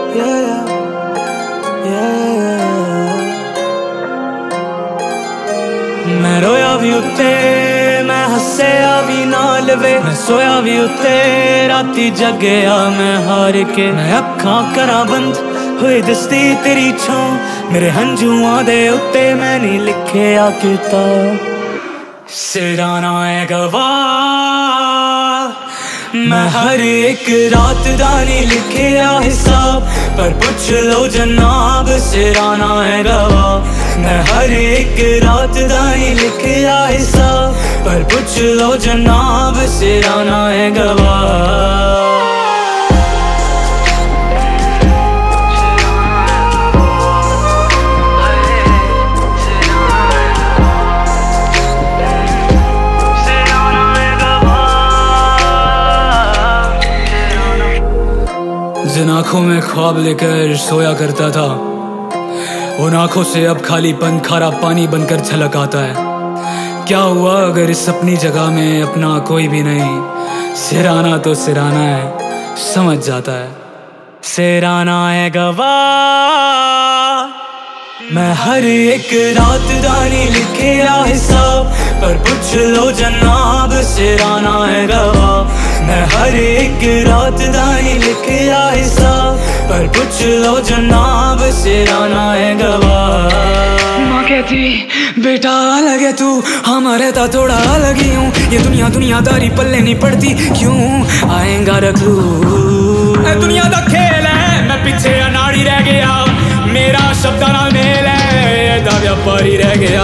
yeah, yeah। मैं रोया भी उत्ते मैं हस्सेया भी नाल वे, मैं सोया भी उत्ते राती जगया मैं हार के। मैं अखां करा बंद होए दसदी तेरी छां, मेरे हंझुआं दे उत्ते मैं नहीं लिखिया किताब। सिराना है गवाह मैं हर एक रात दा नहीं लिखिया हिसाब, पर पूछ लो जनाब सिराना है गवाह। मैं हर एक रात दा नहीं लिखिया हिसाब, पर पूछ लो जनाब सिराना है गवाह। जिन आँखों में ख्वाब लेकर सोया करता था, उन आँखों से अब खालीपन खारा पानी बनकर झलक आता है। क्या हुआ अगर इस अपनी जगह में अपना कोई भी नहीं? सिराना तो सिराना है, समझ जाता है। सिराना है गवाह मैं हर एक रात दानी लिखिया हिसाब, पर पूछ लो जनाब सिराना है गवाह। मैं हर एक रात दानी लिखिया हिसाब, पर पूछ लो जनाब सिराना है गवाह। माँ कहती बेटा अलग है तू, हमारे ता थोड़ा अलग ही हूँ। ये दुनियादारी पल्ले नहीं पड़ती, क्यों आएगा रख लू। दुनिया का खेल है मैं पीछे अनाड़ी रह गया, मेरा शब्द ना मेल है दा व्यापारी रह गया।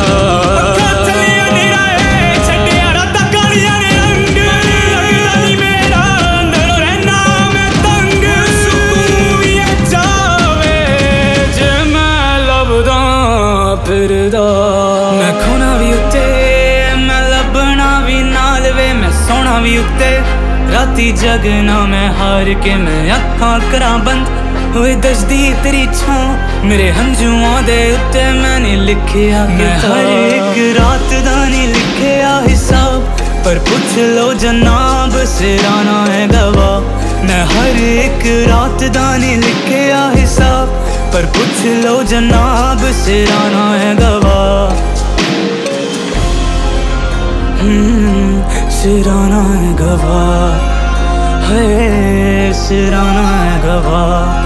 मैं खोना भी उत्ते मैं लभना भी नाल वे, मैं सोना भी उत्ते राती जगना मैं हार के। मैं अखां करा बंद होए दसदी तेरी छां, मेरे हंझुआं दे उत्ते मैंने लिखिया। मैं हर एक रात दा नहीं लिखिया हिसाब, पर पूछ लो जनाब सिराना है गवाह। मैं हर एक रात दा नहीं लिखिया हिसाब, पर पूछ लो जनाब सिराना है गवाह। सिराना है गवाह है, सिराना है गवाह।